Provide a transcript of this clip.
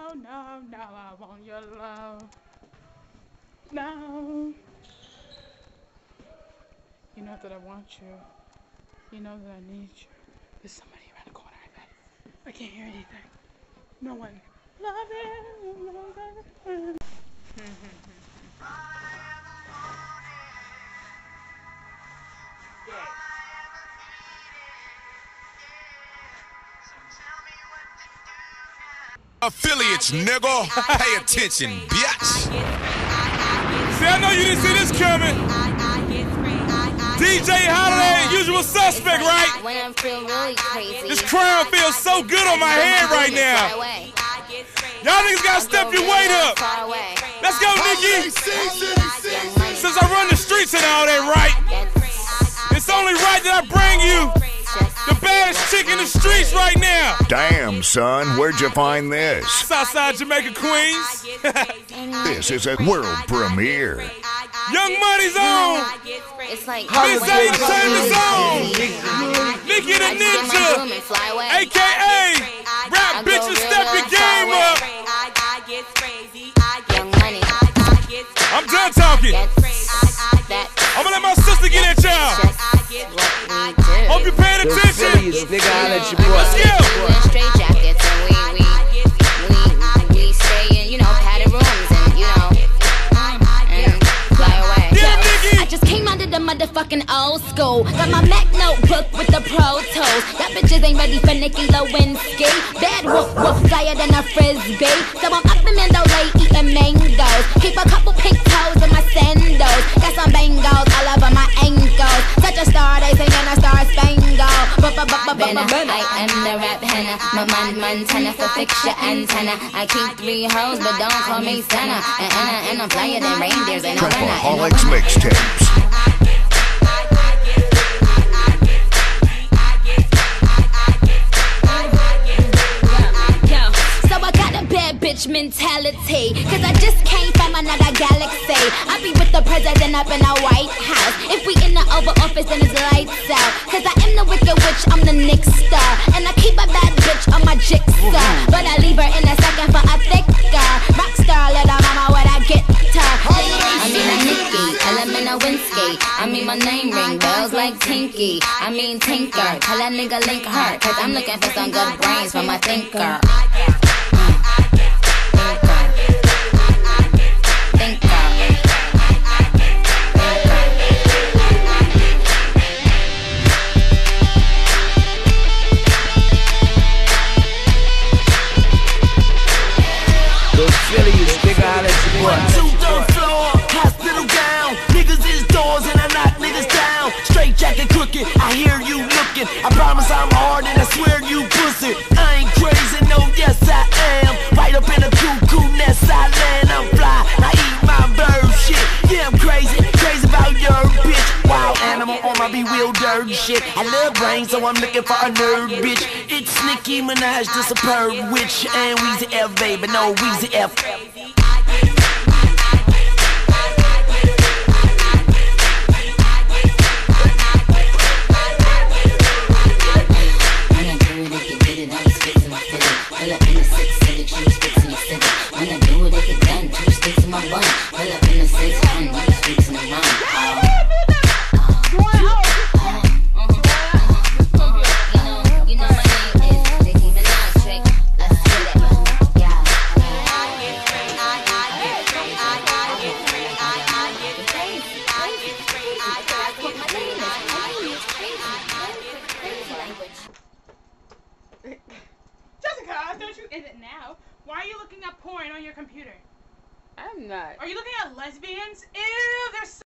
no, no, no, I want your love. No. You know that I want you. You know that I need you. There's somebody around the corner, I bet. I can't hear anything. No one. Love you. Affiliates, nigga. Pay attention, bitch. See, I know you didn't see this coming. DJ Holiday, usual suspect, right? When I feel really crazy. This crown feels so good on my head right now. Y'all niggas gotta step your weight up. Let's go, Nikki. Since I run the streets and all that, right? It's only right that I bring you the baddest chick in the streets right now. Damn, son, where'd you find this? Southside Jamaica, Queens. This is a world premiere. Young Money's on. It's like Miss Entertainment's on. Nikki the Ninja, a.k.a. Rap Bitches, step your game up. Young Money. I'm done talking. I'm gonna let my sister get at y'all. Hope you're paying attention. Let's go. Straight jackets and we stay in, padded rooms and and fly away. Yeah, I just came out of the motherfucking old school. Got my Mac notebook with the Pro Tools. That bitches ain't ready for Nikki Lewinsky. Bad woof woof, flyer than a frisbee. So I'm up in Mandalay eating mangoes. Keep a couple pink toes in my sandals. Got some bangles all over my ankles. Such a star, they singing a star spangled. I am the rap henna. My Montana for fix your antenna. I keep 3 hoes, but don't call me Santa. And I'm flyer than reindeers and I'm Trapaholics mixtapes. Bitch mentality, cause I just came from another galaxy. I be with the president up in the White House. If we in the Oval Office, then it's lights out. Cause I am the wicked witch, I'm the Nick star. And I keep a bad bitch on my jigsaw. But I leave her in a second for a thicker rock star, little mama with a guitar. I mean a Nikki, Lewinsky. I mean my name ring bells like Tinky. I mean Tinker, tell a nigga link her. Cause I'm looking for some good brains for my thinker. I hear you looking. I promise I'm hard and I swear you pussy. I ain't crazy, no, yes I am. Right up in a cuckoo nest I land. I'm fly, I eat my bird shit. Yeah, I'm crazy about your bitch. Wild animal on my bewildered shit. I love brains, so I'm looking for a nerd bitch. It's Nicki Minaj, the superb witch. And Weezy F, baby, no Weezy F. Jessica, don't you end it now? Why are you looking up porn on your computer? I'm not. Are you looking at lesbians? Ew, they're so